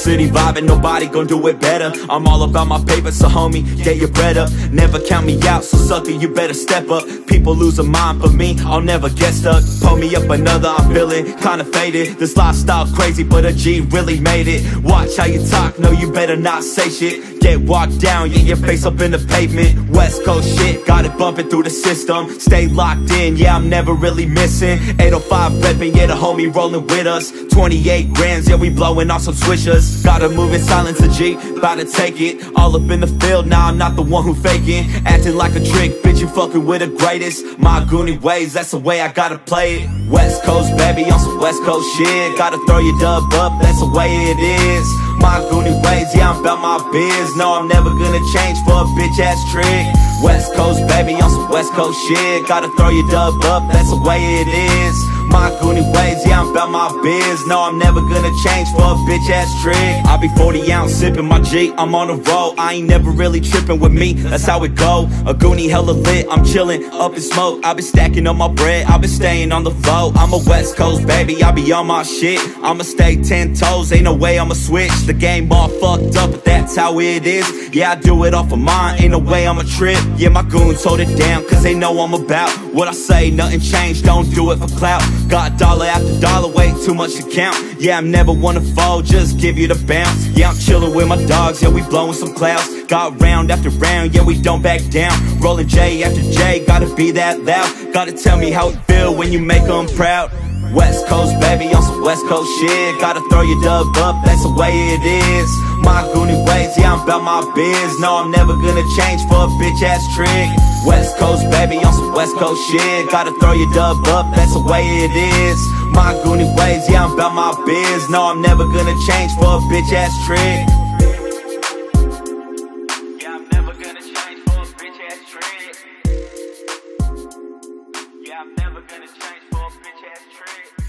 city vibing, nobody gon' do it better. I'm all about my paper, so homie, get your bread up. Never count me out, so sucker, you better step up. People lose a mind, for me, I'll never get stuck. Pull me up another, I'm feeling kinda faded. This lifestyle crazy, but a G really made it. Watch how you talk, no, you better not say shit. Get walked down, yeah, your face up in the pavement. West Coast shit, got it bumping through the system. Stay locked in, yeah, I'm never really missing. 805 reppin', yeah, the homie rolling with us. 28 grands, yeah, we blowing off some swishers. Gotta move in silence, a G, bout to take it. All up in the field, now I'm not the one who faking. Acting like a trick, bitch, you fucking with the greatest. My Goonie Wayz, that's the way I gotta play it. West Coast, baby, on some West Coast shit. Gotta throw your dub up, that's the way it is. My Goonie Wayz, yeah, I'm about my biz. No, I'm never gonna change for a bitch ass trick. West Coast, baby, on some West Coast shit. Gotta throw your dub up, that's the way it is. My Goonie Wayz, yeah, I'm about my biz. No, I'm never gonna change for a bitch ass trick. I be 40 ounce sipping my G, I'm on a roll. I ain't never really tripping with me, that's how it go. A Goonie hella lit, I'm chillin', up in smoke. I been stacking up my bread, I been staying on the flow. I'm a West Coast baby, I be on my shit. I'ma stay 10 toes, ain't no way I'ma switch. The game all fucked up, but that's how it is. Yeah, I do it off of mine, ain't no way I'ma trip. Yeah, my goons hold it down, cause they know I'm about what I say, nothing changed, don't do it for clout. Got dollar after dollar, way too much to count. Yeah, I'm never one to fold, just give you the bounce. Yeah, I'm chillin' with my dogs, yeah, we blowin' some clouds. Got round after round, yeah, we don't back down. Rollin' J after J, gotta be that loud. Gotta tell me how it feel when you make them proud. West Coast, baby, on some West Coast shit. Gotta throw your dub up, that's the way it is. My Goonie Wayz, yeah, I'm about my biz. No, I'm never gonna change for a bitch ass trick. West Coast, baby, on some West Coast shit. Gotta throw your dub up, that's the way it is. My Goonie Wayz, yeah, I'm about my biz. No, I'm never gonna change for a bitch ass trick. Yeah, I'm never gonna change for a bitch ass trick. Yeah, I'm never gonna change for a bitch ass trick.